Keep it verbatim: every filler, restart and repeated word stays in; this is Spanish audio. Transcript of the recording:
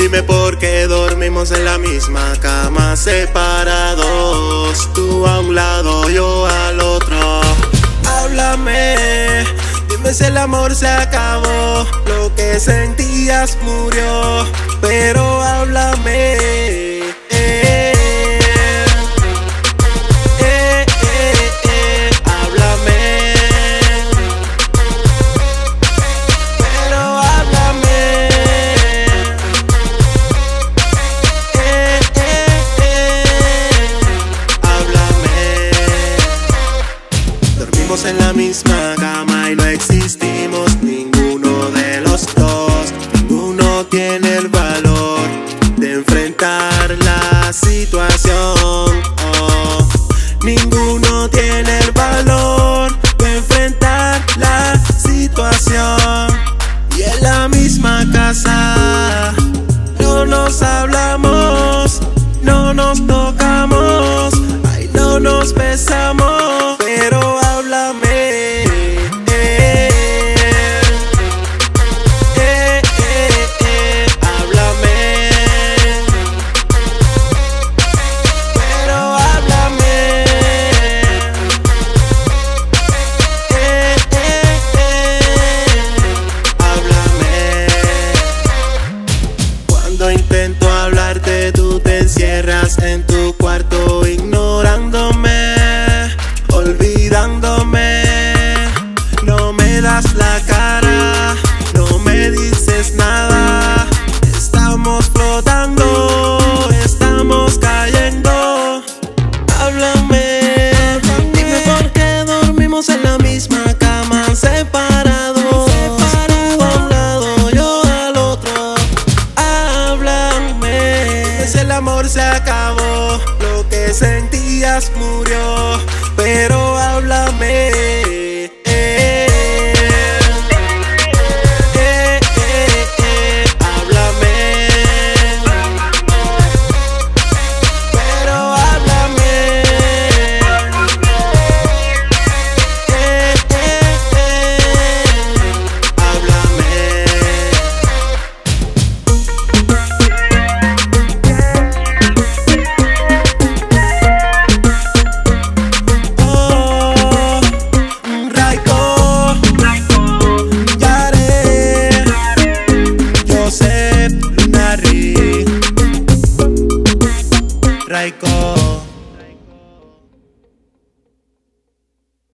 Dime por qué dormimos en la misma cama, separados, tú a un lado, yo al otro. Háblame, dime si el amor se acabó, lo que sentías murió, pero háblame. eh, eh, eh, eh, háblame, pero háblame. eh, eh, eh, háblame. Dormimos en la misma cama y no existimos ninguno de los dos. Ninguno tiene el valor de enfrentar la situación. Oh, ninguno tiene el valor de enfrentar la situación. Y en la misma casa no nos hablamos, no nos tocamos, ay, no nos besamos, pero háblame. Cuando intento hablarte, tú te encierras en tu cuarto, ignorándome, olvidándome. No me das la cara, no me dices nada. Estamos flotando, estamos cayendo. Háblame, dime por qué dormimos en la misma cama, separados, tú a un lado, yo al otro. Si el amor se acabó, lo que sentías murió, pero háblame. eh, eh, eh, eh, háblame, pero háblame. eh, eh, eh, háblame. Raiko.